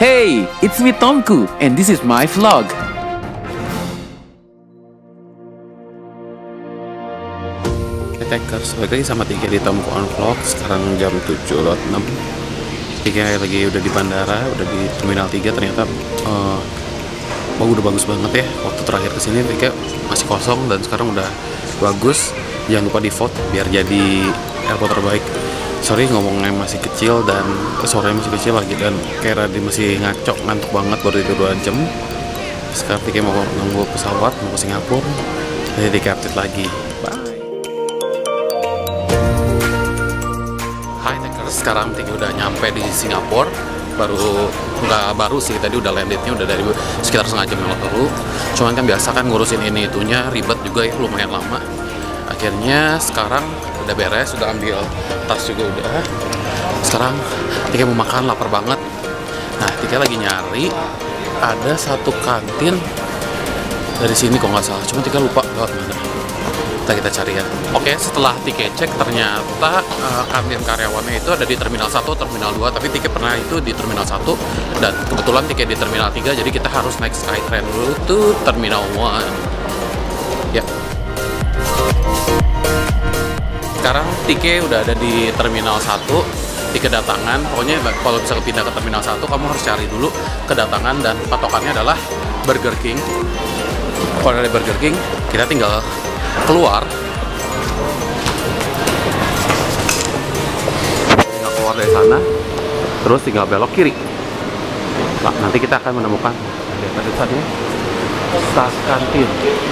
Hey, it's me Tomku, and this is my vlog. Takers, balik lagi sama Tike di Tomku on Vlog. Sekarang jam 7.06. Tike lagi udah di bandara, udah di Terminal 3. Ternyata udah bagus banget ya. Waktu terakhir kesini Tike masih kosong dan sekarang udah bagus. Jangan lupa di vote biar jadi airport terbaik. Sorry ngomongnya masih kecil dan suaranya masih kecil lagi, dan kayak Radhi masih ngaco, ngantuk banget, baru tidur 2 jam. Sekarang Tike mau nunggu pesawat mau ke Singapura. Jadi Tike update lagi. Bye. Hai Takers, sekarang Tike udah nyampe di Singapura. Nggak baru sih, tadi udah landednya udah dari sekitar setengah jam yang lalu. Cuman kan biasa kan ngurusin ini itunya ribet juga ya, lumayan lama. Akhirnya sekarang udah beres, udah ambil tas juga udah. Sekarang Tike mau makan, lapar banget. Nah, Tike lagi nyari ada satu kantin dari sini kok nggak salah, cuma Tike lupa lewat mana. Kita cari ya. Oke, setelah Tike cek ternyata kantin karyawannya itu ada di Terminal 1, Terminal 2, tapi Tike pernah itu di Terminal 1 dan kebetulan Tike di Terminal 3, jadi kita harus naik Skytrain dulu tuh Terminal 1. Ya. Sekarang Tike udah ada di Terminal 1, di kedatangan. Pokoknya kalau bisa pindah ke Terminal 1, kamu harus cari dulu kedatangan, dan patokannya adalah Burger King. Kalau dari Burger King, kita tinggal keluar dari sana, terus tinggal belok kiri. Nah, nanti kita akan menemukan tadi tas kantin.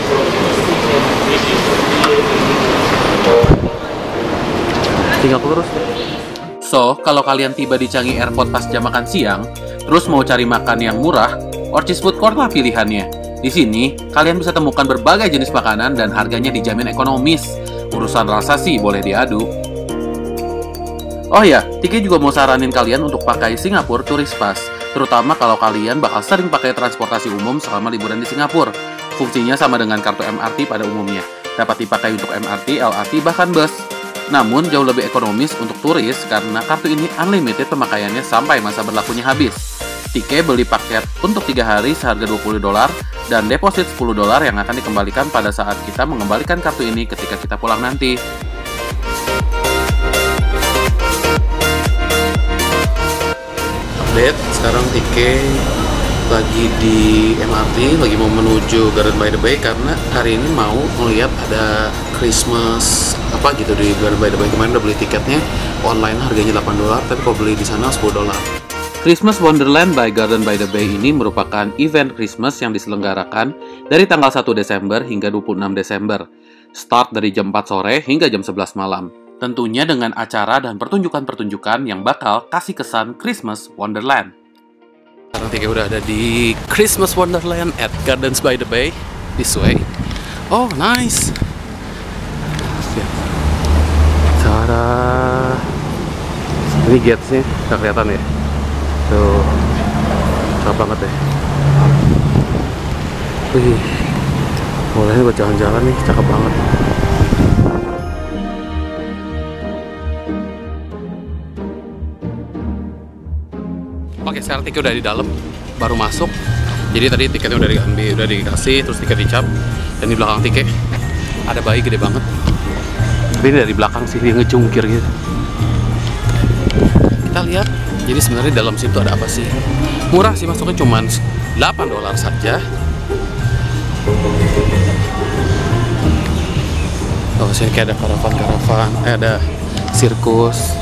Tinggal terus. So, kalau kalian tiba di Changi Airport pas jam makan siang, terus mau cari makan yang murah, Orchis Food Court lah pilihannya. Di sini, kalian bisa temukan berbagai jenis makanan dan harganya dijamin ekonomis. Urusan rasa sih boleh diadu. Oh ya, Tike juga mau saranin kalian untuk pakai Singapore Tourist Pass, terutama kalau kalian bakal sering pakai transportasi umum selama liburan di Singapura. Fungsinya sama dengan kartu MRT pada umumnya, dapat dipakai untuk MRT, LRT, bahkan bus. Namun jauh lebih ekonomis untuk turis karena kartu ini unlimited pemakaiannya sampai masa berlakunya habis. Tike beli paket untuk 3 hari seharga $20 dan deposit $10 yang akan dikembalikan pada saat kita mengembalikan kartu ini ketika kita pulang nanti. Update, sekarang Tike lagi di MRT, lagi mau menuju Garden by the Bay karena hari ini mau melihat ada Christmas apa gitu di Garden by the Bay. Kemarin udah beli tiketnya online, harganya $8, tapi kalau beli di sana $10. Christmas Wonderland by Garden by the Bay ini merupakan event Christmas yang diselenggarakan dari tanggal 1 Desember hingga 26 Desember. Start dari jam 4 sore hingga jam 11 malam. Tentunya dengan acara dan pertunjukan-pertunjukan yang bakal kasih kesan Christmas Wonderland. Sekarang Tike udah ada di Christmas Wonderland at Gardens by the Bay. This way. Oh, nice. Cara ini gates-nya nggak kelihatan ya. Tuh, cakep banget ya. Wih, boleh buat jalan-jalan nih, cakep banget. Oke, sekarang Tike udah di dalam, baru masuk. Jadi tadi tiketnya udah diambil, udah dikasih, terus tiket dicap. Dan di belakang Tike ada bayi gede banget. Tapi ini dari belakang sih, dia ngejungkir gitu. Kita lihat. Jadi sebenarnya dalam situ ada apa sih? Murah sih, masuknya cuma $8 saja. Oh, sini kayak ada karavan-karavan, ada sirkus.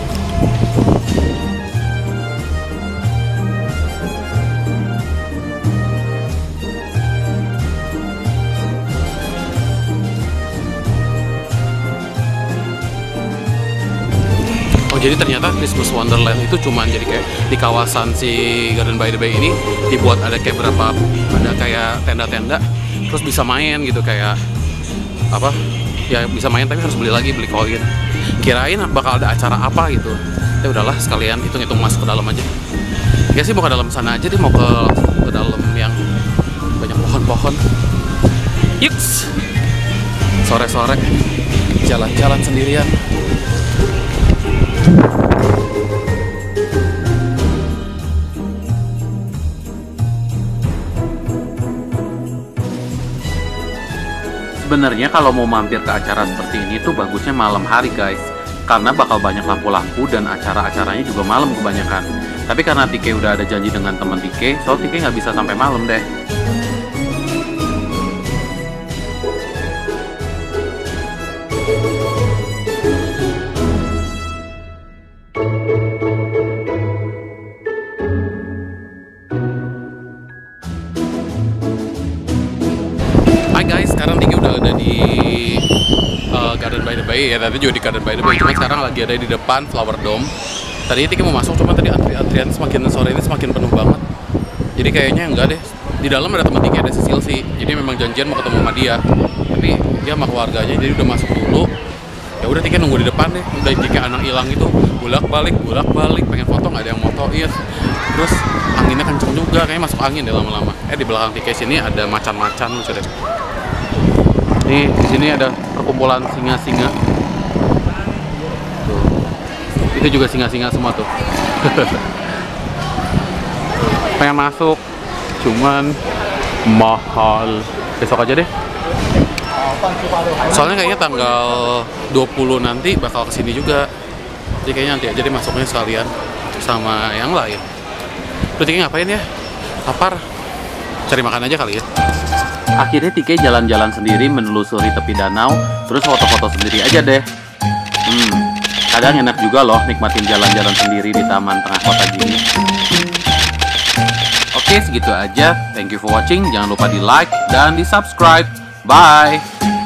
Jadi ternyata Christmas Wonderland itu cuman jadi kayak di kawasan si Garden by the Bay ini dibuat ada kayak kayak tenda-tenda, terus bisa main gitu, kayak apa ya, bisa main tapi harus beli koin. Kirain bakal ada acara apa gitu. Ya udahlah, sekalian hitung-hitung masuk ke dalam aja. Ya sih mau ke dalam sana aja, dia mau ke dalam yang banyak pohon-pohon. Yuks. Sore-sore jalan-jalan sendirian. Sebenarnya kalau mau mampir ke acara seperti ini tuh bagusnya malam hari guys, karena bakal banyak lampu-lampu dan acara-acaranya juga malam kebanyakan. Tapi karena Tike udah ada janji dengan teman Tike, so Tike nggak bisa sampai malam deh. Hai guys, sekarang Tike udah ada di Garden by the Bay ya, tadi juga di Garden by the Bay, cuma sekarang lagi ada di depan Flower Dome. Tadi Tike mau masuk, cuma tadi antrian semakin sore ini semakin penuh banget. Jadi kayaknya enggak deh. Di dalam ada teman Tike, ada Sisil sih. Jadi memang janjian mau ketemu sama dia. Tapi dia sama keluarganya, jadi udah masuk dulu. Ya udah Tike nunggu di depan deh. Udah kayak anak hilang itu, bolak-balik, pengen foto nggak ada yang motoin. Terus anginnya kenceng juga, kayaknya masuk angin deh lama-lama. Di belakang Tike sini ada macan-macan lucu deh. Nih, di sini ada perkumpulan singa-singa. Tuh. Itu juga singa-singa semua tuh. Pengen masuk, cuman mahal. Besok aja deh. Soalnya kayaknya tanggal 20 nanti bakal kesini juga. Jadi kayaknya nanti aja deh masuknya sekalian sama yang lain. Lu Tike ngapain ya? Lapar. Cari makan aja kali ya. Akhirnya Tike jalan-jalan sendiri menelusuri tepi danau, terus foto-foto sendiri aja deh. Kadang enak juga loh nikmatin jalan-jalan sendiri di taman tengah kota gini. Oke, segitu aja. Thank you for watching. Jangan lupa di like dan di subscribe. Bye!